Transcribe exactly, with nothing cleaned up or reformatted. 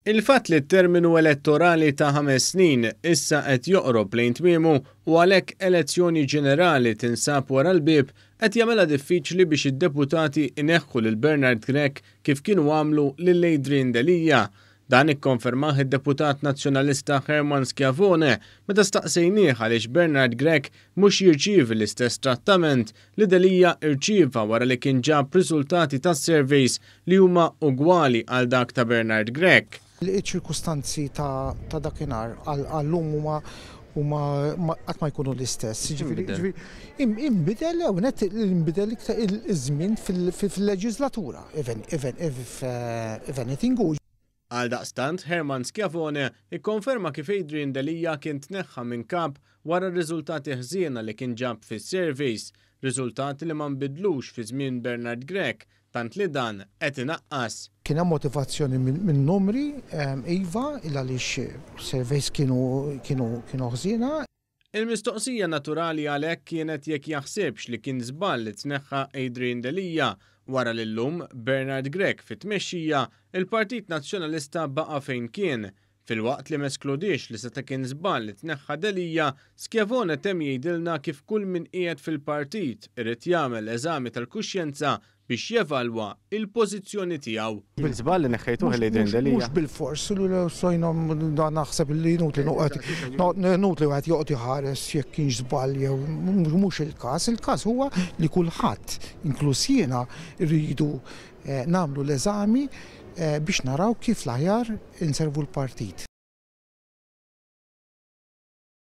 Il-fatt li t-terminu elettorali ta' ħames snin issa qed joqrob lejn tmiemu u għalhekk elezzjoni ġenerali tinsab wara l-bieb qed jagħmilha diffiċli biex id-deputati ineħħu lil Bernard Grech kif kienu għamlu lil Adrian Delija. Dan ikkonfermah id-deputat nazzjonalista Herman Schiavone meta staqsejnieh għaliex Bernard Grech mhux jirċievi l-istess trattament li Delija irċieva wara li kien ġab riżultati tas-surveys li huma ugwali għal dak ta' Bernard Grech. Il-ċirkustanzi ta' ta' dakinhar għallum huma huma qatt ma jkunu l-istess. Ġifieri inbidel hawnhekk inbidel iż-żmien fil-leġislatura if anything hu. Għal daqstant, Herman Schiavone ikkonferma kif Adrian Delija kien tneħħa minn kap wara r-riżultati ħżiena li kien ġab fis-surveys, riżultati li ma nbidlux fi żmien Bernard Grech, tant li dan qed inaqqas. Kien hemm motivazzjoni minn numri iva il għaliex surveys kienu kienu kienu ħżiena. Il-mistoqsija naturali għalhekk kienet jekk jaħsibx li kien żball li tneħħa Adrian Delija wara li llum Bernard Grech fit-tmexxija il-Partit Nazzjonalista baqa' fejn kien. Filwaqt li meskludix li seta' kien żball li tneħħa Delija, Schiavone temm jgħidilna kif kull min qiegħed fil-partit irid jagħmel eżami tal-kuxjenza biex jevalwa il-pożizzjoni tiegħu. Bil-żball li neħħejtuh Adrian Delija. Mhux bil-fors li sojna naħseb li nutli nutli wieħed joqgħod iħares jekk kienx żball jew mhux il-każ, il-każ huwa li kulħadd inkluż jiena rridu nagħmlu l-eżami biex naraw kif l-aħjar inservu l-partit.